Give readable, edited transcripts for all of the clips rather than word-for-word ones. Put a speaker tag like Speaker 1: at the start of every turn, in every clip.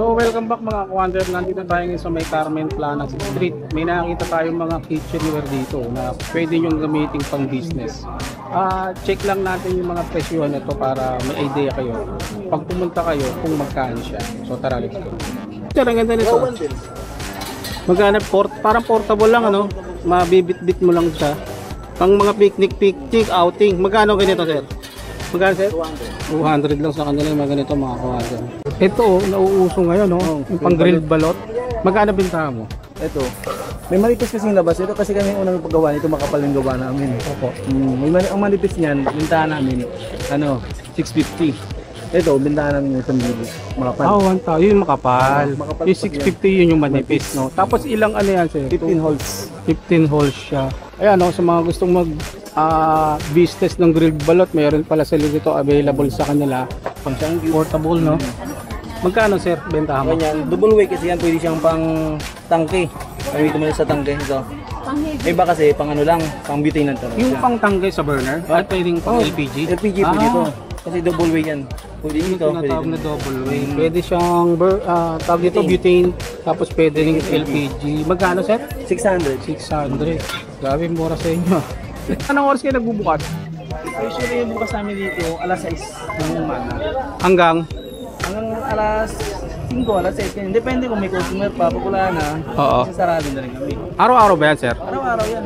Speaker 1: So welcome back mga ka-wonder. Nandito tayo ngayon sa may Carmen Plana Street. May nakakita tayong mga kitchenware dito na pwede nyong gamitin pang business. Check lang natin yung mga presyohan nito para may idea kayo pag pumunta kayo kung magkano siya. So tara, let's go. Sir, ang ganda nito. Magkano, parang portable lang, ano? Mabibit-bit mo lang siya. Pang mga picnic, outing. Magkano ganito, sir? Magkano, sir? 200 lang sa kanila yung mga ganito mga kawasan. Ito, nauuso ngayon, no? Yung pang grilled balot. Magkano bintahan mo?
Speaker 2: Ito. May manipis kasing labas. Ito kasi kami unang paggawa nito, makapal yung gawa namin.
Speaker 1: Opo.
Speaker 2: Ang manipis niyan, bintahan namin, 650. Ito, bintahan namin yung 1,000. Makapal.
Speaker 1: 1,000. Yun makapal.
Speaker 2: Makapal
Speaker 1: Yung 650 yun yung manipis, no? Tapos ilang ano yan, sir?
Speaker 2: 15 holes.
Speaker 1: 15 holes siya. Ayan, no? Sa mga gustong mag business ng grilled balot, mayroon pala sila dito available sa kanila. Pang siyang portable, no? Magkano, sir, bentahan mo?
Speaker 2: Ganyan, double weight kasi yan, pwede siyang pang tangke. Gamitin mo sa tangke ito. Iba kasi pang ano lang, pang butane lang talaga.
Speaker 1: Yung pang tangge sa burner? At pwedeng pang LPG?
Speaker 2: LPG pwede ito. Kasi double weight yan. Pwede
Speaker 1: Yung
Speaker 2: ito, pwede
Speaker 1: tinatawag
Speaker 2: ito.
Speaker 1: na double weight. Pwede siyang tawag dito butane, tapos pwede rin LPG. Magkano, sir?
Speaker 2: 600.
Speaker 1: 600. Grabe, mura sa inyo. Anong oras kayo nagbubukas?
Speaker 2: Usually yung bukas namin dito, alas 6 ng umaga.
Speaker 1: Hanggang
Speaker 2: Alas 5, alas 6. Depende kung may customer pa, pag wala na,
Speaker 1: Oo.
Speaker 2: sasarado na rin kami.
Speaker 1: araw-araw ba yan, sir?
Speaker 2: Araw-araw yan.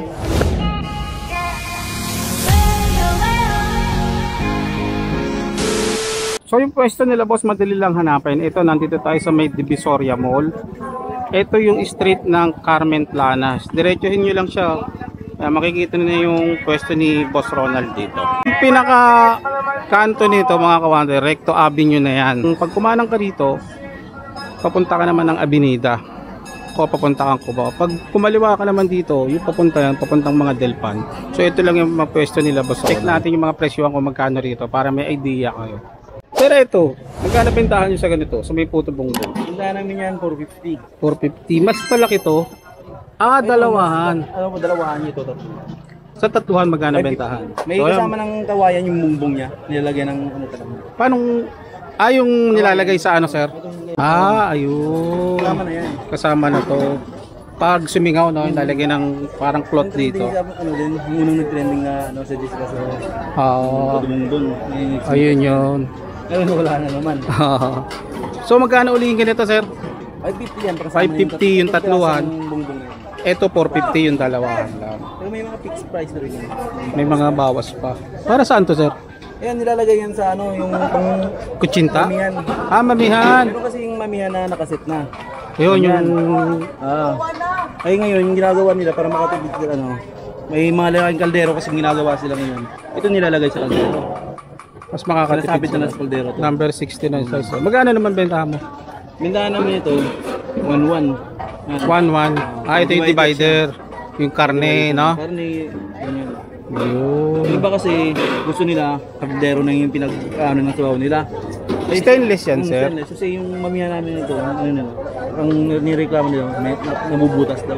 Speaker 1: So yung pwesto nila, boss, madali lang hanapin. Ito, nandito tayo sa may Divisoria Mall. Ito yung street ng Carmen Planas. Diretsuhin nyo lang siya. Makikita na yung pwesto ni Boss Ronald dito. Yung pinaka kanto nito, mga kawander, Recto Avenue na yan. Pag kumanang ka dito, papunta ka naman ng Avenida. O papunta kang Cubao. Pag kumaliwa ka naman dito, yung papuntang mga Delpan. So ito lang yung mga pwesto nila, boss. Check natin yung mga presyohan kung magkano rito para may idea kayo. Pero ito, magkano bentahan nyo sa ganito? Sa may puto bongbong?
Speaker 2: Tindahan namin yan, 450.
Speaker 1: 450. Mas palaki to. Dalawahan.
Speaker 2: Ano po, dalawahan nyo ito.
Speaker 1: Sa tatluhan, magkano bentahan?
Speaker 2: May
Speaker 1: So,
Speaker 2: kasama ng kawayan yung bumbong niya. Nilalagyan ng ano talaga.
Speaker 1: paano? Yung nilalagay sa ano, sir? Ayun.
Speaker 2: Kasama na yan.
Speaker 1: Kasama na to. Pag sumingaw, no, nilalagay ng parang cloth dito.
Speaker 2: Ano din, yung unang nag-trending na sa Jessica sa Dumundon.
Speaker 1: Ayun yun.
Speaker 2: Ayun, wala na naman.
Speaker 1: So, magkano ulihin ganito, sir?
Speaker 2: 550 yan.
Speaker 1: 550 yung tatluhan.
Speaker 2: Bumbong na yan.
Speaker 1: Ito, 450 yung dalawahan lang.
Speaker 2: Pero may mga fixed price na rin yan.
Speaker 1: May mga bawas pa. Para saan to, sir?
Speaker 2: Ayan, nilalagay yan sa ano, yung pang
Speaker 1: Kutsinta?
Speaker 2: mamihan.
Speaker 1: Mamihan.
Speaker 2: Meron kasi yung mamihan na nakaset na.
Speaker 1: Yun, yung...
Speaker 2: Ay ngayon, yung ginagawa nila para makatipid sila, ano, may mga lalaking kaldero kasi ginagawa sila ngayon. Ito nilalagay sa kaldero.
Speaker 1: Mas makakatipid
Speaker 2: Sinasabit na
Speaker 1: sila.
Speaker 2: sa kaldero to.
Speaker 1: Number 69 size. Magkano naman bentahan mo?
Speaker 2: Bindahan namin ito, 1-1.
Speaker 1: 1-1. Ito yung divider. Yung karne, no?
Speaker 2: Karne, ganyan.
Speaker 1: Yun.
Speaker 2: Yung iba kasi gusto nila, kaldero na yung pinag-ano ng sabaw nila.
Speaker 1: Stainless yan, sir?
Speaker 2: Stainless. Kasi yung mamihan namin ito, ano nila, ang nireklamo nila, nabubutas daw.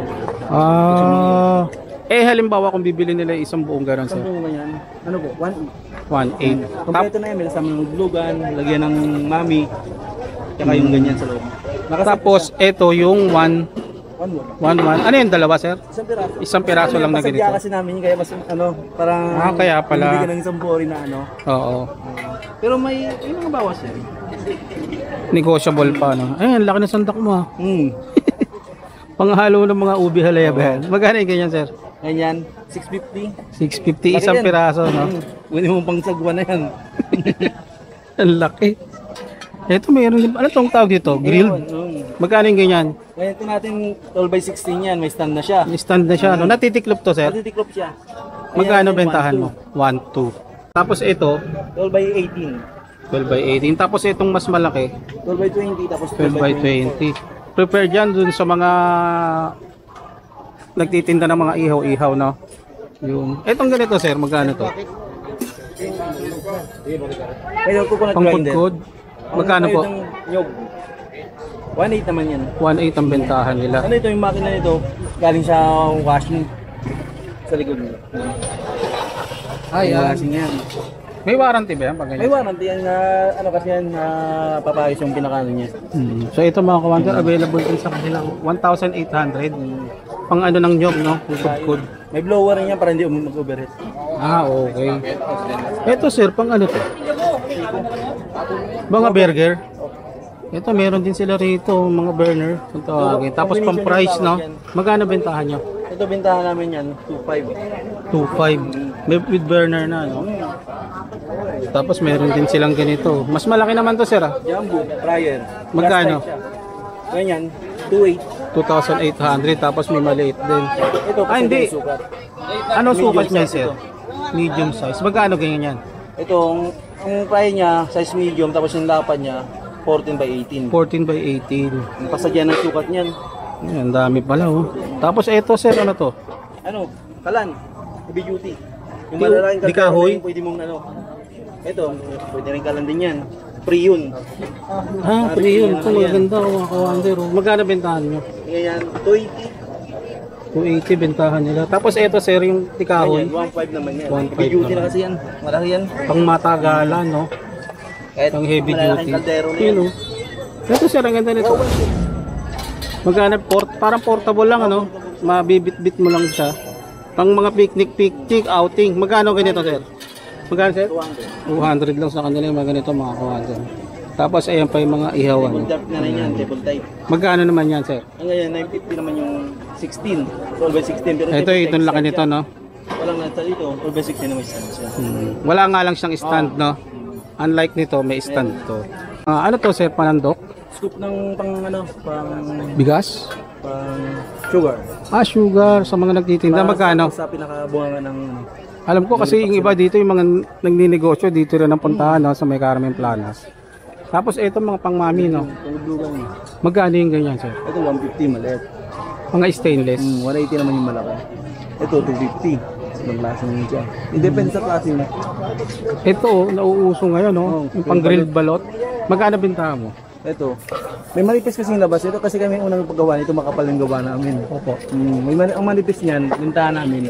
Speaker 1: Halimbawa kung bibili nila isang buong ganon, sir.
Speaker 2: Isang buong ganyan, ano po,
Speaker 1: 1.8.
Speaker 2: 1.8. Kompleto na yan, may kasama ng glugan, lagyan ng mami, tsaka yung ganyan sa loob.
Speaker 1: Tapos, ito yung 1-1.
Speaker 2: 1.1.
Speaker 1: Ano yung dalawa, sir?
Speaker 2: Isang piraso.
Speaker 1: Isang piraso lang na ganito.
Speaker 2: Pasadya kasi namin, kaya mas ano, parang
Speaker 1: kaya pala.
Speaker 2: bibigyan ng isang bori na ano.
Speaker 1: Oo.
Speaker 2: Pero may mga bawas yan.
Speaker 1: Negotiable pa, no? Ayun, laki na sandak mo, ha? Panghalo ng mga ubi halayabayan. Magkano yung ganyan, sir?
Speaker 2: Ganyan, 650.
Speaker 1: 650 isang piraso, no?
Speaker 2: Pwede mo pang sagwa na yan.
Speaker 1: Ang laki. Ito mayroon din. Ano tong tawag dito? Grilled? Magkano yung ganyan?
Speaker 2: Ngayon ito natin 12x16 yan, may stand na siya.
Speaker 1: May stand na siya, no? Natitiklop to, sir?
Speaker 2: Natitiklop siya.
Speaker 1: Magkano bentahan mo? 1.2. Tapos ito,
Speaker 2: 12x18.
Speaker 1: 12/18. Tapos itong mas malaki,
Speaker 2: 12x20, tapos
Speaker 1: 12/20. Prepare dyan dun sa mga nagtitinda ng mga ihaw-ihaw, no? Yun. Itong ganito, sir, magkano to?
Speaker 2: Kaya coconut
Speaker 1: Pang food
Speaker 2: grinder.
Speaker 1: code? Magkano po?
Speaker 2: Nyog. 1.8 naman yan.
Speaker 1: 1.8 ang bentahan nila.
Speaker 2: Ano ito yung makina nito? Galing sa washing sa likod nila.
Speaker 1: Ay,
Speaker 2: Washing yan.
Speaker 1: May warranty ba yan? Pag
Speaker 2: May
Speaker 1: ganyan?
Speaker 2: warranty yan na, ano kasi yan, na papayos yung pinakano niya.
Speaker 1: So ito mga kawander, available din sa kanilang 1,800. Pang ano ng nyog, no? Kudkod.
Speaker 2: May blower rin yan para hindi mag-overheat.
Speaker 1: Okay. Ito sir, pang ano to? Mga burger. Ito meron din sila rito, mga burner. Kung tawagin. Tapos pang price, no? Magkano bentahan nyo?
Speaker 2: Ito bintahan namin yan, 2.5.
Speaker 1: 2.5. May with burner na, no? Tapos meron din silang ganito. Mas malaki naman to sir, ah.
Speaker 2: Jumbo, fryer.
Speaker 1: Magkano?
Speaker 2: Plus type siya. Ganyan, 2.8.
Speaker 1: 2,800. Tapos may maliit din.
Speaker 2: Ito,
Speaker 1: Ah, hindi.
Speaker 2: yung sukat.
Speaker 1: Ano
Speaker 2: Medium
Speaker 1: sukat niya
Speaker 2: size
Speaker 1: sir?
Speaker 2: ito.
Speaker 1: Medium size. Magkano ganyan yan?
Speaker 2: Ito, ang fryer niya, size medium, tapos yung lapad niya, 14 by 18.
Speaker 1: 14 by 18.
Speaker 2: Ang pasadyan ng sukat niyan.
Speaker 1: Ang dami pala, oh. Tapos ito sir, ano to?
Speaker 2: Ano, kalan, heavy duty. Yung
Speaker 1: Di-
Speaker 2: malalaking
Speaker 1: di kahoy?
Speaker 2: yung pwede mong ano. Ito, pwede rin kalan din yan. Free yun.
Speaker 1: Ah, pre yun. Ito maganda, oh, mga kawander. Oh. Magkano bentahan nyo?
Speaker 2: Ganyan, 280.
Speaker 1: 280 bentahan nila. Tapos ito sir, yung tikahoy.
Speaker 2: Ganyan, 1.5 naman yan.
Speaker 1: 1.5
Speaker 2: Heavy duty na
Speaker 1: naman.
Speaker 2: kasi yan. Malaki yan.
Speaker 1: Pang matagalan, no?
Speaker 2: Kahit
Speaker 1: Pang heavy
Speaker 2: malalaking
Speaker 1: duty.
Speaker 2: kaldero na
Speaker 1: Yun,
Speaker 2: yan.
Speaker 1: oh. Ito sir, ang ganda nito. Magkano? Parang portable lang, ano? Mabibit-bit mo lang siya. Pang mga picnic, outing. Magkano ganito sir? Magkano sir?
Speaker 2: 200.
Speaker 1: 200 lang sa kanila yung mga ganito mga kawander. Tapos ayan pa yung mga ihawan.
Speaker 2: Table top na rin yan, table type.
Speaker 1: Magkano naman yan sir?
Speaker 2: Ang ganyan, 950 naman yung 16. 12 by 16. Pero
Speaker 1: Ito,
Speaker 2: table
Speaker 1: itong
Speaker 2: type
Speaker 1: laki
Speaker 2: stand
Speaker 1: nito,
Speaker 2: yan.
Speaker 1: no?
Speaker 2: Walang nasa dito, 12 by 16 naman stand siya.
Speaker 1: Wala nga lang siyang stand, no? Unlike nito, may stand to. Ano to sir, panandok?
Speaker 2: Scoop ng pang ano,
Speaker 1: Bigas?
Speaker 2: pang sugar.
Speaker 1: Ah, sugar. Sa mga nagtitinda, magkano?
Speaker 2: Sa pinakabunga ng
Speaker 1: Alam ko kasi yung iba dito, yung mga nagninegosyo dito rin ang puntahan, no? Sa may Carmen Planas. Tapos ito mga pangmami, no?
Speaker 2: panglugan.
Speaker 1: Magkano yung ganyan sir?
Speaker 2: Ito 150 maliit.
Speaker 1: Mga stainless.
Speaker 2: 180 naman yung malaki. Ito 250. Maglasa niya siya. Depende sa klase mo.
Speaker 1: Ito, nauuso ngayon, no?
Speaker 2: Oh,
Speaker 1: Yung pang grilled balot. Magkano bintahan mo?
Speaker 2: Ito. May manipis kasi yung labas. Ito kasi kami unang paggawa nito, makapal yung gawa namin.
Speaker 1: Opo.
Speaker 2: Ang manipis niyan, bintahan namin,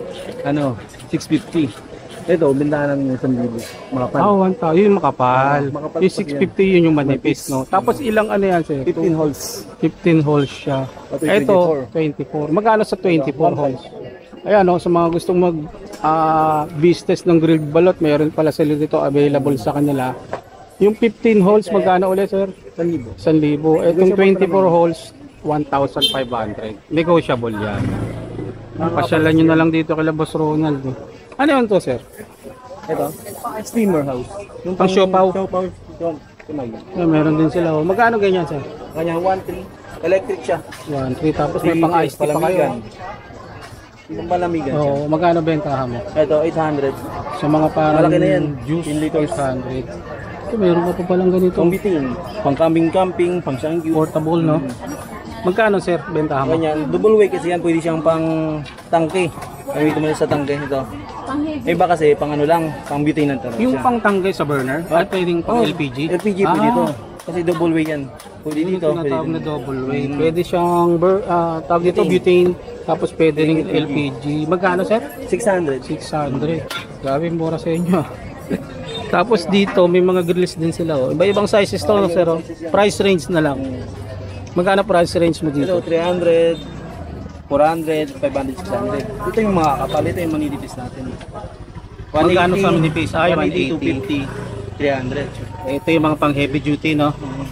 Speaker 2: 650. Ito, bintahan namin yung 1,000. Makapal.
Speaker 1: Ah, 1,000. Yun yung makapal.
Speaker 2: Makapal
Speaker 1: Yung
Speaker 2: pa
Speaker 1: 650 yun yung manipis, no? Tapos ilang ano yan sir?
Speaker 2: 15 holes.
Speaker 1: 15 holes siya.
Speaker 2: Ito,
Speaker 1: Ito, 24. Magkano sa 24 holes? Ayan, no, sa mga gustong mag business ng grilled balot, mayroon pala sila dito available sa kanila. Yung 15 holes, magkano ulit, sir?
Speaker 2: 1,000.
Speaker 1: 1,000. Itong 24 holes, 1,500. Negotiable yan. Pasyalan nyo na lang dito kay Boss Ronald. Ano yun to, sir?
Speaker 2: Ito, steamer house. Yung
Speaker 1: Pang siopaw?
Speaker 2: Siopaw. Yung tumay.
Speaker 1: Meron din sila. Oh. Magkano ganyan, sir?
Speaker 2: Kanya 1,300. Electric siya.
Speaker 1: 1,300. Tapos may pang iced tea pa kayo.
Speaker 2: Yung palamigan siya.
Speaker 1: Oo, magkano bentahan mo?
Speaker 2: Ito, 800.
Speaker 1: Sa mga parang
Speaker 2: Malaki na yan.
Speaker 1: juice,
Speaker 2: 10 liters.
Speaker 1: 800. Ito, meron ka pa palang ganito.
Speaker 2: Pang bitin. Pang camping, pang sangyu.
Speaker 1: Portable, no? Magkano, sir, bentahan mo?
Speaker 2: Ganyan, double weight kasi yan, pwede siyang pang tangke. Gamitin mo na sa tangke ito. Iba kasi pang ano lang, pang butane talaga
Speaker 1: Yung
Speaker 2: siya.
Speaker 1: pang tanggay sa burner? At pwedeng pang LPG?
Speaker 2: LPG pwede ito. Kasi double weight yan. Pwede
Speaker 1: Yung
Speaker 2: dito, pwede
Speaker 1: tinatawag na
Speaker 2: dito.
Speaker 1: double weight. Pwede siyang tawag dito butane, tapos pwede ring LPG. Magkano, sir?
Speaker 2: 600.
Speaker 1: 600. Grabe, mura sa inyo. Tapos dito, may mga grills din sila. Oh. Iba-ibang sizes to, no, sir. Oh. Price range na lang. Magkano price range mo
Speaker 2: Ito,
Speaker 1: dito?
Speaker 2: 300, 400, 500, 600. Ito yung mga kapal, ito yung maninipis natin.
Speaker 1: Magkano sa manipis? Ay,
Speaker 2: 180, 250, 300.
Speaker 1: Ito yung mga pang heavy duty, no?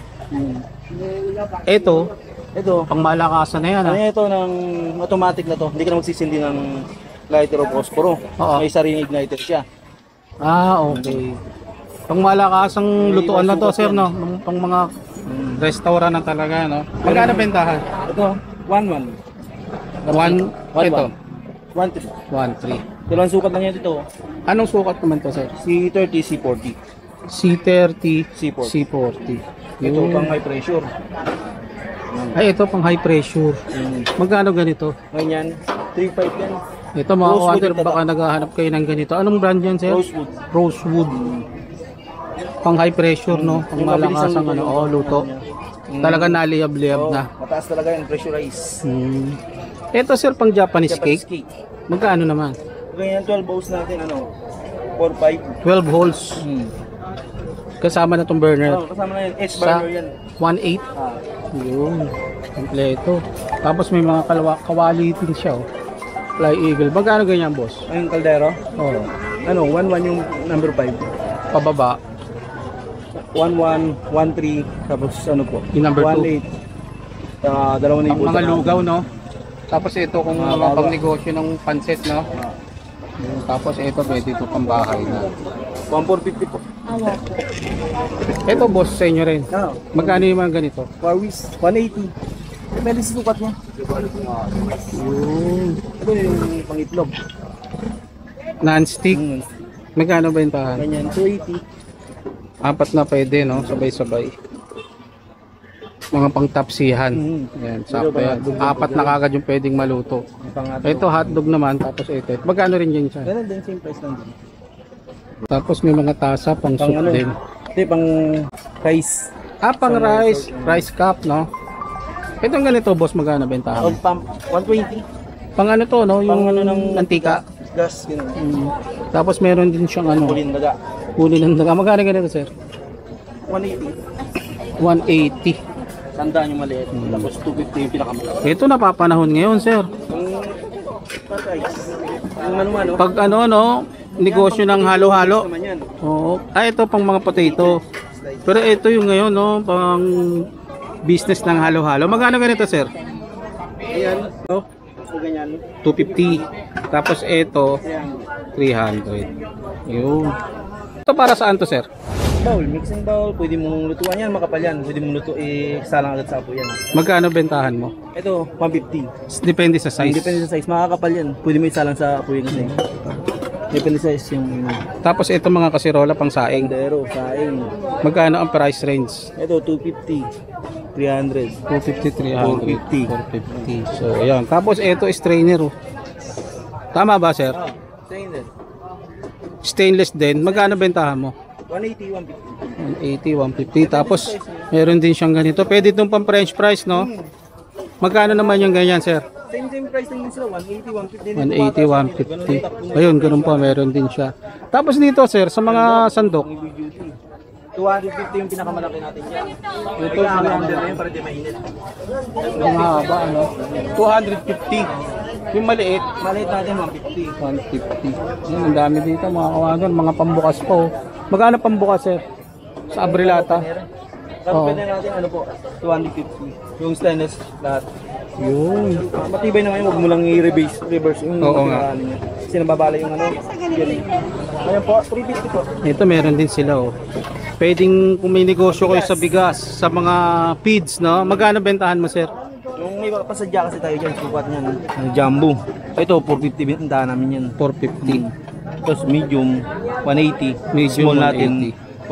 Speaker 1: Ito,
Speaker 2: Ito,
Speaker 1: pang malakasan na yan,
Speaker 2: ano
Speaker 1: ha?
Speaker 2: ito ng automatic na to. Hindi ka na magsisindi ng lighter o posporo.
Speaker 1: Oo.
Speaker 2: May sariling igniter siya.
Speaker 1: Ah, okay. Pang malakasang lutuan na to, sir, no? Pang mga restaurant na talaga, no? Magkano bentahan?
Speaker 2: Ito, 1-1.
Speaker 1: Ito,
Speaker 2: 1-3.
Speaker 1: 1.3.
Speaker 2: Dalawang sukat lang yan dito.
Speaker 1: Anong sukat naman to, sir?
Speaker 2: C30, C40.
Speaker 1: C30,
Speaker 2: C40.
Speaker 1: C40.
Speaker 2: Ito
Speaker 1: Yun.
Speaker 2: pang high pressure.
Speaker 1: Ay, ito pang high pressure. Magkano ganito?
Speaker 2: Ganyan, 3.5 yan.
Speaker 1: Ito mga
Speaker 2: Rosewood
Speaker 1: kawander,
Speaker 2: yung
Speaker 1: baka naghahanap kayo ng ganito. Anong brand yan, sir?
Speaker 2: Rosewood.
Speaker 1: Rosewood. Pang high pressure, no? Pang
Speaker 2: Yung mabilis ang
Speaker 1: malakasang
Speaker 2: luto
Speaker 1: ano,
Speaker 2: yung
Speaker 1: oh, luto.
Speaker 2: ano
Speaker 1: Talaga naliyab-liyab
Speaker 2: Oh,
Speaker 1: na.
Speaker 2: mataas talaga yan, pressurize.
Speaker 1: Ito, sir, pang Japanese
Speaker 2: Japanese
Speaker 1: cake.
Speaker 2: cake.
Speaker 1: Magkano naman?
Speaker 2: Ganyan, 12 bowls natin, ano, 4.5.
Speaker 1: 12 holes. Kasama na tong burner.
Speaker 2: Kasama na yan.
Speaker 1: Sa
Speaker 2: burner yan.
Speaker 1: 1.8. Yun. Kompleto. Tapos may mga kawali din siya. Oh. Fly Eagle. Magkano ganyan, boss?
Speaker 2: Ayun, kaldero.
Speaker 1: Oh.
Speaker 2: Ano, 1.1 yung number 5.
Speaker 1: Pababa.
Speaker 2: 1.1, 1.3, tapos ano po?
Speaker 1: Yung number
Speaker 2: 1.8. Dalawa na
Speaker 1: Ang mga lugaw, no? Tapos ito kung mga pang negosyo ng pansit, no? Yun. Tapos ito pwede ito pang bahay na.
Speaker 2: 1.450 po.
Speaker 1: Ito, boss, sa inyo rin. Magkano yung mga ganito?
Speaker 2: Warwis, 180. Pwede sukat mo.
Speaker 1: Yun.
Speaker 2: Ito yung pangitlog.
Speaker 1: Non-stick. Magkano ba yung tahan?
Speaker 2: Ganyan, 280.
Speaker 1: Apat na pwede, no? Sabay-sabay. Mga pang-tapsihan. Yan, sakto yan. Apat na kagad yung pwedeng maluto. Ito hotdog naman, tapos ito. Magkano rin yan siya?
Speaker 2: Ganun din, same price lang din.
Speaker 1: Tapos may mga tasa, pang soup
Speaker 2: ano,
Speaker 1: din.
Speaker 2: Ito pang rice.
Speaker 1: Pang rice. Rice cup, no? Itong ganito, boss, magkano bentahan?
Speaker 2: Old pump, 120.
Speaker 1: Pang ano to, no? Yung
Speaker 2: Pang ano ng
Speaker 1: antika.
Speaker 2: Gas, gano'n.
Speaker 1: Tapos meron din siyang ano,
Speaker 2: Kulin daga.
Speaker 1: huli ng daga. Magkano ganito, sir?
Speaker 2: 180.
Speaker 1: 180.
Speaker 2: Tandaan yung maliit. Tapos 250 yung pinakamalaki.
Speaker 1: Ito napapanahon ngayon, sir.
Speaker 2: Yung rice. Yung mano-mano.
Speaker 1: Pag ano, no, negosyo ng halo-halo.
Speaker 2: Naman yan.
Speaker 1: Oo. Ito pang mga potato. Pero ito yung ngayon, no, pang business ng halo-halo. Magkano ganito, sir?
Speaker 2: Ayan.
Speaker 1: Oh,
Speaker 2: So, ganyan.
Speaker 1: 250. Tapos ito,
Speaker 2: Ayan.
Speaker 1: 300. Yun. Ito para saan to, sir?
Speaker 2: Bowl, mixing bowl. Pwede mong lutuan yan, makapal yan. Pwede mong salang agad sa apo yan.
Speaker 1: Magkano bentahan mo?
Speaker 2: Ito, 150.
Speaker 1: Depende sa size.
Speaker 2: Depende sa size. Makakapal yan. Pwede mo isalang sa apo yan kasi. Depende sa size yung
Speaker 1: Tapos ito mga kasirola pang saing.
Speaker 2: kaldero, saing.
Speaker 1: Magkano ang price range?
Speaker 2: Ito, 250. 300.
Speaker 1: 250, 300, 450. So, ayan. Tapos ito strainer. Oh. Tama ba, sir?
Speaker 2: Stainless.
Speaker 1: Stainless din. Magkano bentahan mo?
Speaker 2: 180, 150.
Speaker 1: 180, 150. Tapos meron din siyang ganito. Pwede itong pang French fries, no? Magkano naman yung ganyan, sir?
Speaker 2: Same price lang din sila. 180, 150.
Speaker 1: 180, 150. Ayun, ganun pa. Meron din siya. Tapos dito, sir, sa mga sandok.
Speaker 2: 250 yung pinakamalaki natin dyan. Ito, 300 na yun para di mainit.
Speaker 1: Ang haba, ano? 250. Yung maliit,
Speaker 2: Maliit natin, 150.
Speaker 1: 150. Yun, ang dami dito, mga kawagan. Mga pambukas po. Magkano pambukas, sir? Sa Abrilata.
Speaker 2: Tapos pwede natin, ano po, 250. Yung stainless lahat.
Speaker 1: Yun.
Speaker 2: Matibay naman yun, huwag mo lang i-reverse yung
Speaker 1: Oo nga.
Speaker 2: pinakaano niya. Kasi nababala yung ano. Yun. Ayan po, 350 po.
Speaker 1: Ito meron din sila, oh. Pwedeng kung may negosyo kayo sa bigas, sa mga feeds, no? Magkano bentahan mo, sir?
Speaker 2: Yung may pasadya kasi tayo dyan, sukat niyan. Jumbo. Ito, 450 bintahan namin yan.
Speaker 1: 450.
Speaker 2: Tapos medium, 180.
Speaker 1: Medium,
Speaker 2: Small natin,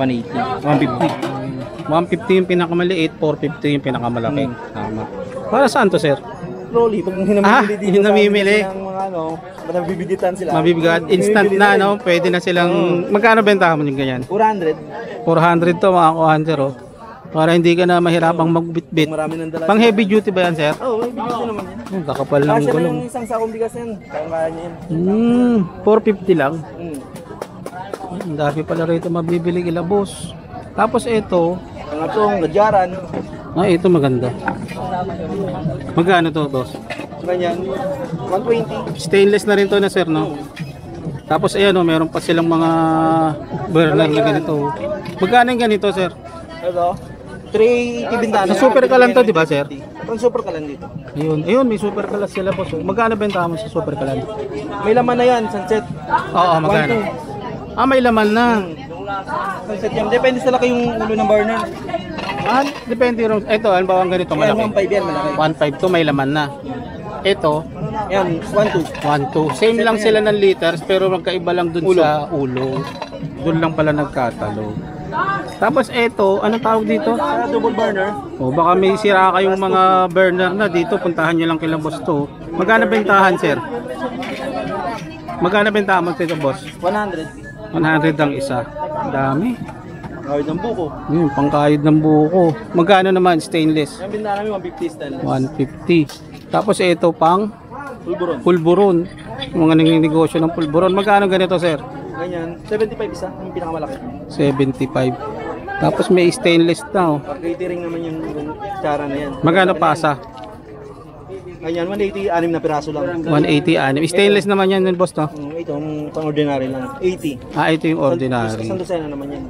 Speaker 1: 180. 150 yung pinakamaliit, 450 yung pinakamalaki. Tama. Para saan to, sir?
Speaker 2: Rolly, pag namimili dito
Speaker 1: yung namimili.
Speaker 2: ng mga ano, nabibigitan sila.
Speaker 1: Mabibigat. Instant na, no? Pwede na silang... Magkano bentahan mo yung ganyan?
Speaker 2: 400.
Speaker 1: 400 to, mga kuhanser, oh. Para hindi ka na mahirapang magbitbit.
Speaker 2: Marami ng dala.
Speaker 1: Pang heavy duty ba yan, sir?
Speaker 2: Oo, may bigyan naman yan.
Speaker 1: Kakapal ng
Speaker 2: Kasi
Speaker 1: gulong.
Speaker 2: yung isang sakong bigas yan. Kaya niya yan.
Speaker 1: 450 lang.
Speaker 2: Mm.
Speaker 1: Ang dami pala rito mabibili ilabos. Tapos ito,
Speaker 2: Ang atong, gadyaran.
Speaker 1: ito maganda. Magkano to, boss?
Speaker 2: Ganyan. 120.
Speaker 1: Stainless na rin to na, sir, no? Tapos ayan, oh, meron pa silang mga burner na ganito. Magkano yung ganito, sir?
Speaker 2: Ito. 380 bintana.
Speaker 1: Sa super kalan to, di ba, sir?
Speaker 2: Ang super kalan dito.
Speaker 1: Ayun, may super kalas sila, boss. Oh. Magkano benta mo sa super kalan?
Speaker 2: May laman na yan, sunset.
Speaker 1: Oo, magkano? May laman na.
Speaker 2: Sunset yan. Depende sa laki yung ulo ng burner.
Speaker 1: Depende rin. Ito, ano ba ang ganito
Speaker 2: Ayan,
Speaker 1: malaki?
Speaker 2: 1.5 yan, malaki.
Speaker 1: 1.5 to, may laman na. Ito,
Speaker 2: Yan, 1.2.
Speaker 1: 1.2. Same lang sila ng liters, pero magkaiba lang dun sa ulo. Dun lang pala nagkatalo. Tapos ito, anong tawag dito?
Speaker 2: Double burner.
Speaker 1: O baka may sira kayong mga burner na dito, puntahan nyo lang kila boss to. Magkano bentahan, sir? Magkano bentahan mo dito, boss?
Speaker 2: 100.
Speaker 1: 100 ang isa. Dami.
Speaker 2: Kawid ng buko.
Speaker 1: Yun, pangkayod ng buko. Magkano naman stainless?
Speaker 2: Yung bintana namin 150 stainless.
Speaker 1: 150. Tapos ito pang
Speaker 2: Pulburon.
Speaker 1: pulburon. Mga nanginegosyo ng pulburon. Magkano ganito, sir?
Speaker 2: Ganyan. 75 isa, yung pinakamalaki.
Speaker 1: 75. Tapos may stainless na oh.
Speaker 2: Pag catering naman yung tsara na yan.
Speaker 1: Magkano pasa?
Speaker 2: Ganyan, 180, 6 na piraso lang.
Speaker 1: 180 anim. Stainless naman yan din boss no?
Speaker 2: Ito, pang ordinary lang. 80.
Speaker 1: Ah, ito yung ordinary.
Speaker 2: Isang dosena naman yan.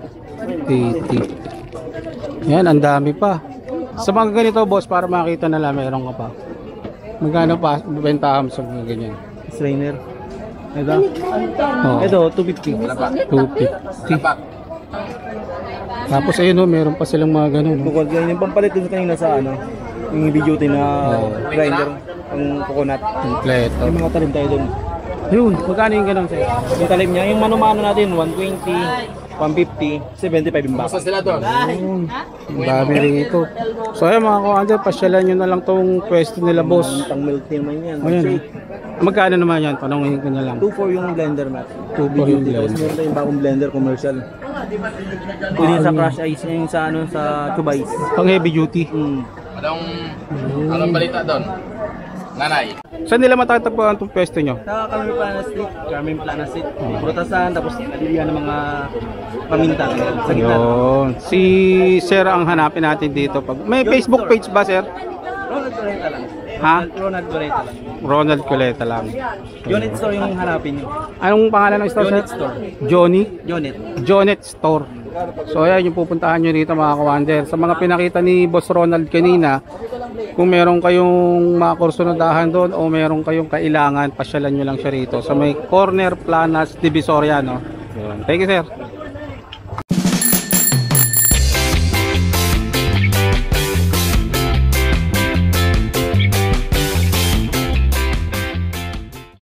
Speaker 1: 80. Yan, ang dami pa. Sa mga ganito boss, para makita na lang, meron ka pa. Magkano pa bentahan sa mga ganyan?
Speaker 2: Strainer. Ito.
Speaker 1: Oh,
Speaker 2: Ito, 250.
Speaker 1: 250. Tapos ayun oh, meron pa silang mga ganun. Oh.
Speaker 2: Bukod yan, yung pampalit dun kanina sa ano, yung BJT na grinder, ang coconut.
Speaker 1: Kompleto.
Speaker 2: Yung mga talim tayo dun.
Speaker 1: Yun, magkano yung ganun sir?
Speaker 2: Yung talim niya, yung mano-mano natin, 120, 150, 75 yung baka.
Speaker 1: Ang dami rito. So ayun mga kuwander, pasyalan nyo na lang tong pwesto nila boss.
Speaker 2: Pang milk tea naman yan.
Speaker 1: Ayan. Magkano naman yan? Panungin ko na lang.
Speaker 2: 2.4 yung blender natin.
Speaker 1: 2.4 yung
Speaker 2: Tapos
Speaker 1: blender.
Speaker 2: meron tayong bagong blender commercial. Pwede sa crush ice, yung sa ano, sa chubais.
Speaker 1: Pang heavy duty.
Speaker 3: Anong balita doon? Nanay.
Speaker 1: Saan nila matatagpuan itong pwesto nyo?
Speaker 2: Sa Carmen Plana Street, Carmen Plana Street. Prutasan, tapos alilihan ng mga paminta sa gitna.
Speaker 1: Yun. Si Sir ang hanapin natin dito. May Facebook page ba sir?
Speaker 2: Ronald Torreta lang.
Speaker 1: Ha?
Speaker 2: Ronald Torreta lang.
Speaker 1: Ronald Coleta lang.
Speaker 2: Unit Store yung hanapin nyo.
Speaker 1: Anong pangalan ng store
Speaker 2: Jonet
Speaker 1: sir?
Speaker 2: Store.
Speaker 1: Johnny?
Speaker 2: Jonet.
Speaker 1: Jonet Store. So ayan yung pupuntahan nyo dito mga kawander. Sa mga pinakita ni Boss Ronald kanina, kung meron kayong mga kursunadahan doon o meron kayong kailangan, pasyalan nyo lang siya rito. Sa may Corner Planas Divisoria, no? Yun. Thank you sir.